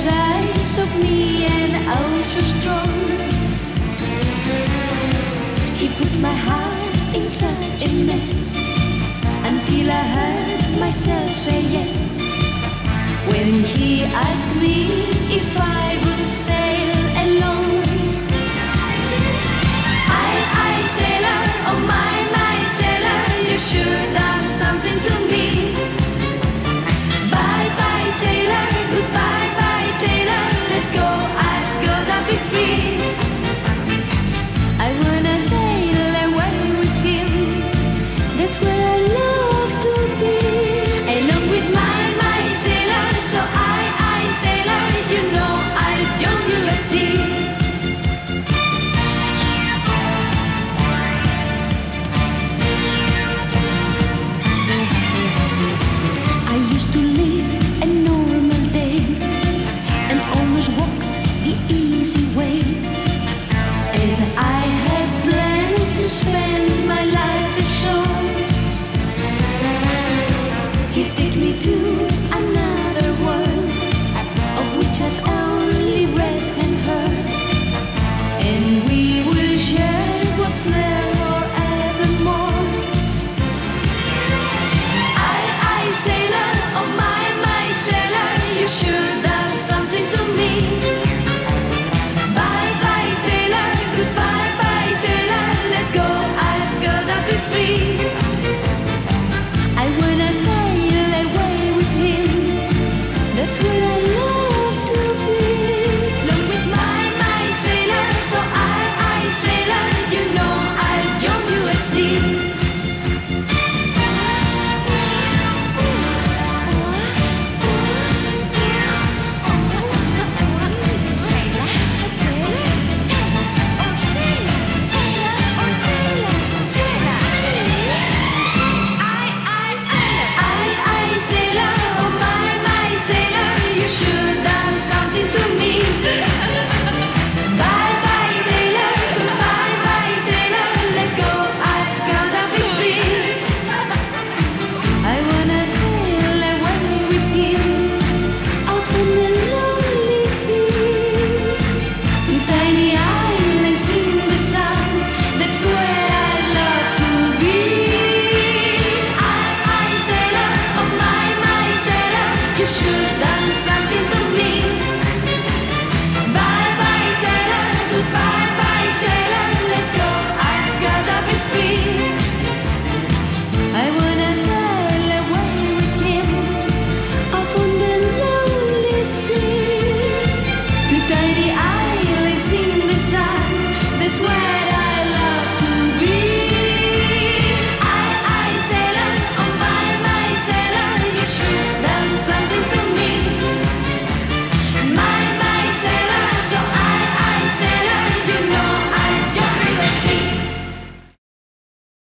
size of me and oh so strong. He put my heart in such a mess until I heard myself say yes. When he asked me if I would sail alone, I sailor, oh my sailor, you should have something to me. Bye bye tailor, goodbye bye tailor, let's go, I've gotta be free. I wanna sail away with him, that's where